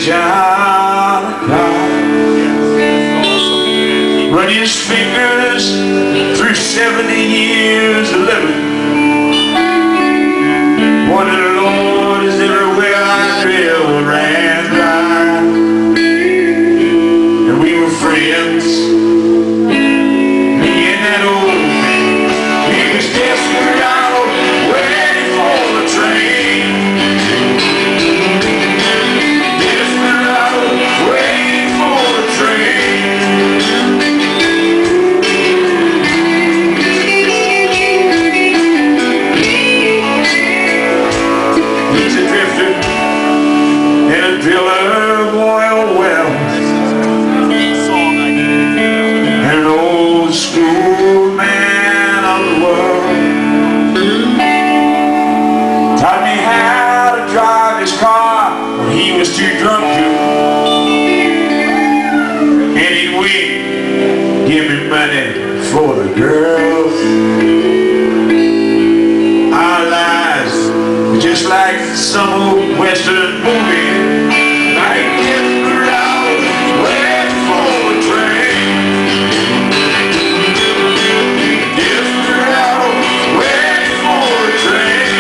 child of God. Run his fingers through 70 years of living. What the Lord is everywhere I drill ran dry. And we were friends, me and that old man. He was desperate out, waiting for the train. Desperate out, waiting for the train. He's a drifter and a driller of oil wells, and an old school man of the world. Taught me how to drive his car when he was too drunk to, and he'd wink, give me money for the girls. Our lives were just like some old western movie. Like desperate out, waiting for a train. Desperate out, waiting for a train.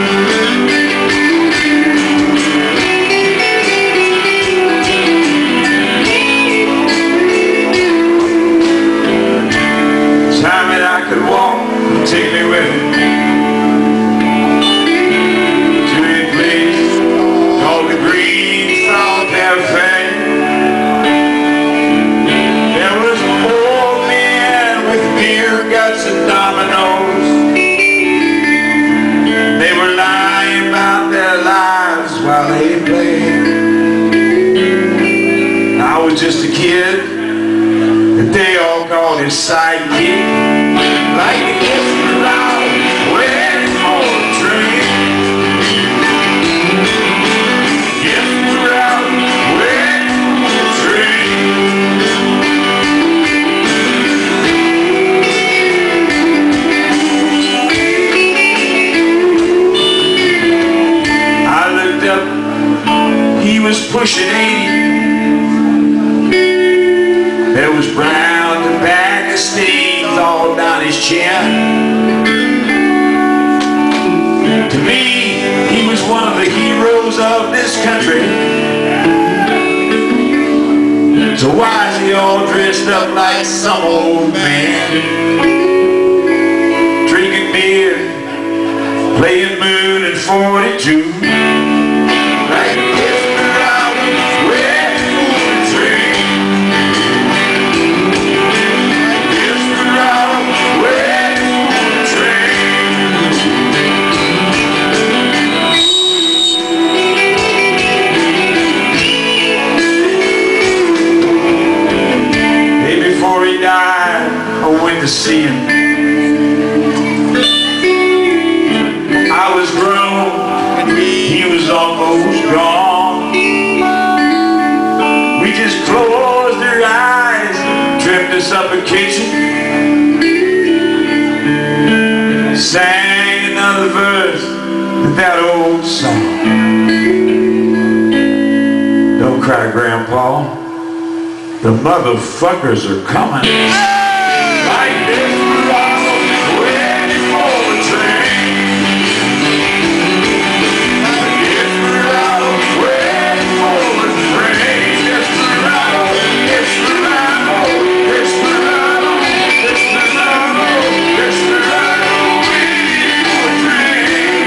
Time that I could walk, take me with it. To a place called the Green Salt Cafe. There was old men with beer guts and dominoes. They were lying about their lives while they played. I was just a kid that they all called his sidekick. Like the desperate out, waiting for a train. Desperate out, waiting for a train. I looked up, he was pushing 80. There was brown tobacco stains all down his chin. To me, he was one of the heroes of this country. So why is he all dressed up like some old man? Drinking beer, playing Moon and 42. Like desperate out, waiting for a train. Desperate out, waiting for a train. Hey, before he died, I went to see him. I was grown, he was almost gone. We just closed our eyes, trimmed us up a kitchen, sang another verse of that old song. Don't cry, Grandpa, the motherfuckers are coming. Like desperate out, waiting for a train. Desperate out, waiting for a train. Desperate out, desperate out, desperate out, desperate out, desperate out, waiting for a train.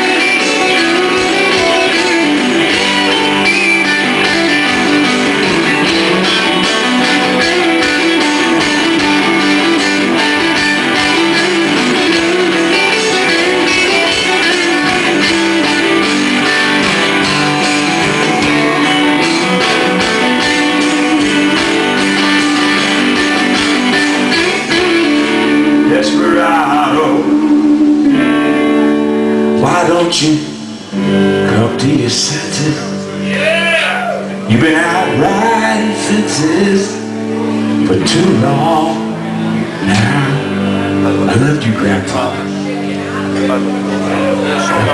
Desperado, why don't you come to your senses? Yeah. You've been out riding fences for too long now. I loved you, Grandpa.